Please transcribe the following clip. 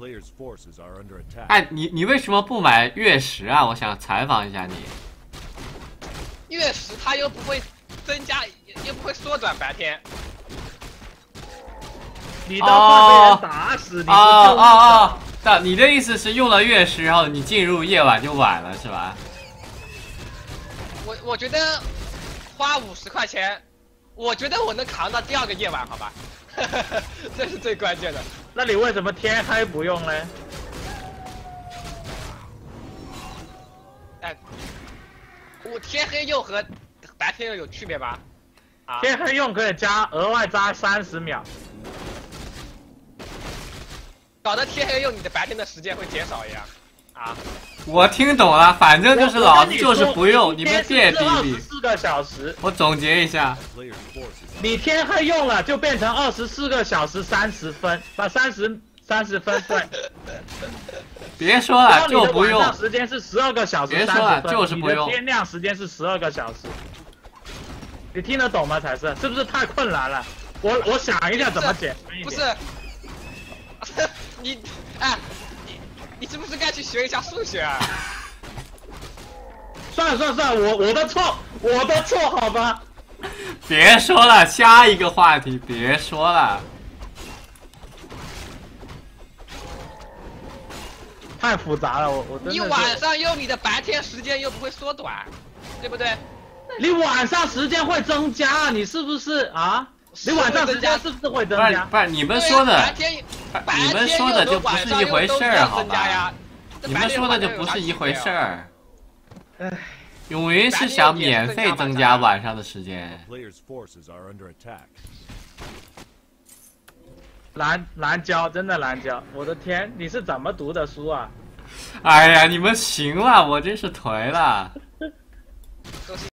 哎，你为什么不买月食啊？我想采访一下你。 月食它又不会增加，又不会缩短白天。 你都快被人打死，你不救那你的意思是用了月食，然后你进入夜晚就晚了，是吧？ 我觉得花50块钱，我觉得我能扛到第2个夜晚，好吧？这是最关键的。 那你为什么天黑不用呢？ 哎，我天黑用和白天用有区别吗？啊， 天黑用可以额外加30秒。 搞得天黑用你的白天的时间会减少一样，啊！ 我听懂了，反正就是老子就是不用，你们别逼逼。 24个小时。 我总结一下， 你天黑用了就变成24个小时30分，把30分对。 别说了，就不用。 晚上时间是12个小时30分， 别说了，就是不用。 你的天亮时间是12个小时，你听得懂吗？才是，是不是太困难了？我想一下怎么解释一点。 不是。你是不是该去学一下数学啊？ 算了，我的错，好吧。 别说了，下一个话题，别说了。 太复杂了，我真的。 你晚上用你的白天时间又不会缩短，对不对？ 你晚上时间会增加，你是不是啊？你晚上时间是不是会增加？ 不是，你们说的， 你们说的就不是一回事儿，好吧？你们说的就不是一回事儿。 唉， 永云是想免费增加晚上的时间。 难教，真的难教。我的天，你是怎么读的书啊？ 哎呀，你们行了，我真是颓了。